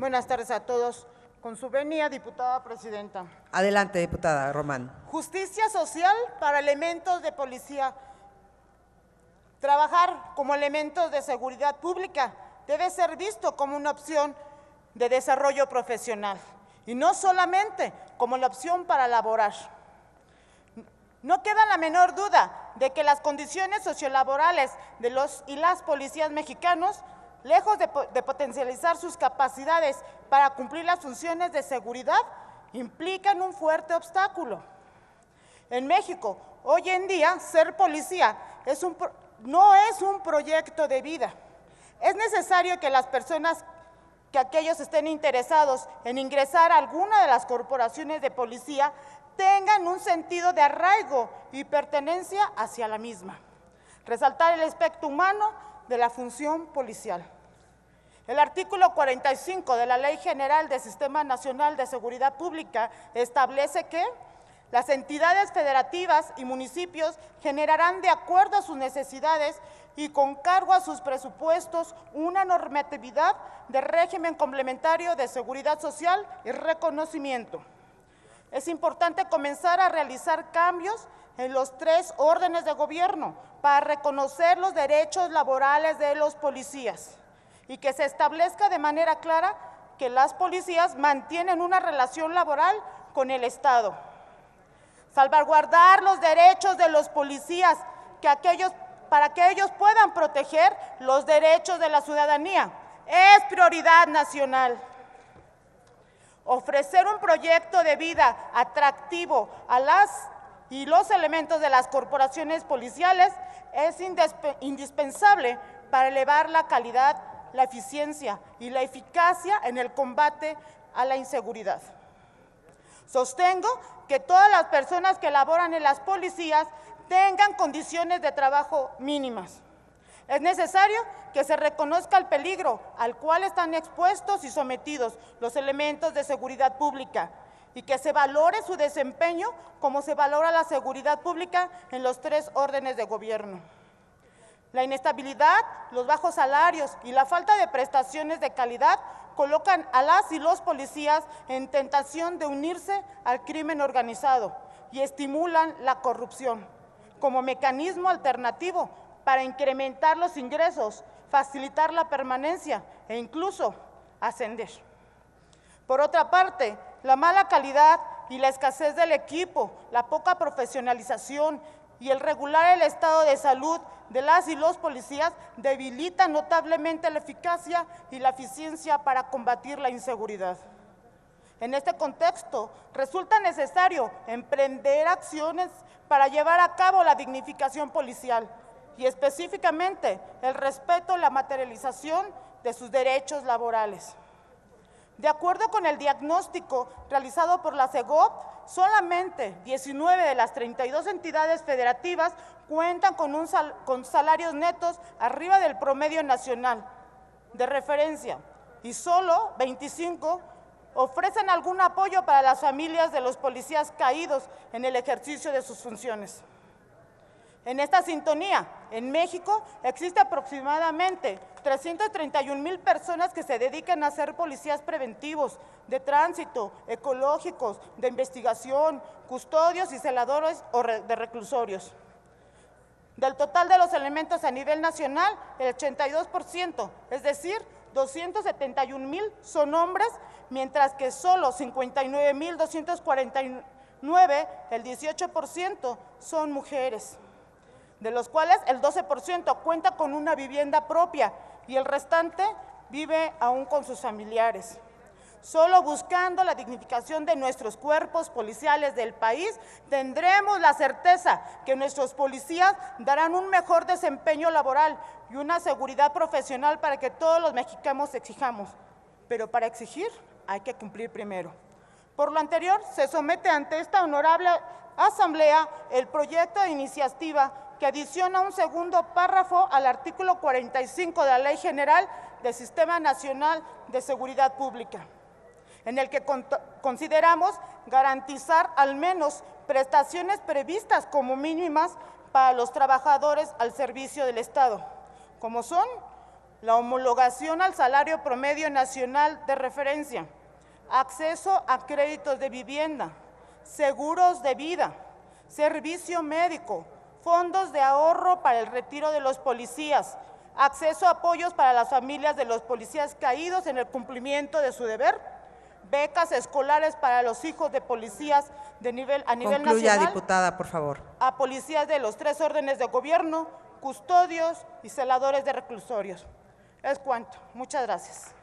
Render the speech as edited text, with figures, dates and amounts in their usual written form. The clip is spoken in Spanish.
Buenas tardes a todos. Con su venia, diputada presidenta. Adelante, diputada Román. Justicia social para elementos de policía. Trabajar como elementos de seguridad pública debe ser visto como una opción de desarrollo profesional y no solamente como la opción para laborar. No queda la menor duda de que las condiciones sociolaborales de los y las policías mexicanos, lejos de potencializar sus capacidades para cumplir las funciones de seguridad, implican un fuerte obstáculo. En México, hoy en día, ser policía no es un proyecto de vida. Es necesario que las personas, que aquellos estén interesados en ingresar a alguna de las corporaciones de policía, tengan un sentido de arraigo y pertenencia hacia la misma. Resaltar el aspecto humano de la función policial. El artículo 45 de la Ley General del Sistema Nacional de Seguridad Pública establece que las entidades federativas y municipios generarán, de acuerdo a sus necesidades y con cargo a sus presupuestos, una normatividad de régimen complementario de seguridad social y reconocimiento. Es importante comenzar a realizar cambios en los 3 órdenes de gobierno para reconocer los derechos laborales de los policías y que se establezca de manera clara que las policías mantienen una relación laboral con el Estado. Salvaguardar los derechos de los policías para que ellos puedan proteger los derechos de la ciudadanía es prioridad nacional. Ofrecer un proyecto de vida atractivo a las y los elementos de las corporaciones policiales es indispensable para elevar la calidad, la eficiencia y la eficacia en el combate a la inseguridad. Sostengo que todas las personas que laboran en las policías tengan condiciones de trabajo mínimas. Es necesario que se reconozca el peligro al cual están expuestos y sometidos los elementos de seguridad pública y que se valore su desempeño como se valora la seguridad pública en los 3 órdenes de gobierno. La inestabilidad, los bajos salarios y la falta de prestaciones de calidad colocan a las y los policías en tentación de unirse al crimen organizado y estimulan la corrupción como mecanismo alternativo para incrementar los ingresos, facilitar la permanencia e incluso ascender. Por otra parte, la mala calidad y la escasez del equipo, la poca profesionalización y el regular el estado de salud de las y los policías debilitan notablemente la eficacia y la eficiencia para combatir la inseguridad. En este contexto, resulta necesario emprender acciones para llevar a cabo la dignificación policial y específicamente el respeto y la materialización de sus derechos laborales. De acuerdo con el diagnóstico realizado por la SEGOP, solamente 19 de las 32 entidades federativas cuentan con salarios netos arriba del promedio nacional de referencia y solo 25 ofrecen algún apoyo para las familias de los policías caídos en el ejercicio de sus funciones. En esta sintonía, en México existe aproximadamente 331,000 personas que se dedican a ser policías preventivos, de tránsito, ecológicos, de investigación, custodios y celadores o de reclusorios. Del total de los elementos a nivel nacional, el 82%, es decir, 271,000 son hombres, mientras que solo 59,249, el 18%, son mujeres, de los cuales el 12% cuenta con una vivienda propia y el restante vive aún con sus familiares. Solo buscando la dignificación de nuestros cuerpos policiales del país, tendremos la certeza que nuestros policías darán un mejor desempeño laboral y una seguridad profesional para que todos los mexicanos exijamos. Pero para exigir hay que cumplir primero. Por lo anterior, se somete ante esta honorable Asamblea el proyecto de iniciativa que adiciona un segundo párrafo al artículo 45 de la Ley General del Sistema Nacional de Seguridad Pública, en el que consideramos garantizar al menos prestaciones previstas como mínimas para los trabajadores al servicio del Estado, como son la homologación al salario promedio nacional de referencia, acceso a créditos de vivienda, seguros de vida, servicio médico, fondos de ahorro para el retiro de los policías, acceso a apoyos para las familias de los policías caídos en el cumplimiento de su deber, becas escolares para los hijos de policías a nivel Concluya, nacional, diputada, por favor. a policías de los 3 órdenes de gobierno, custodios y celadores de reclusorios. Es cuanto. Muchas gracias.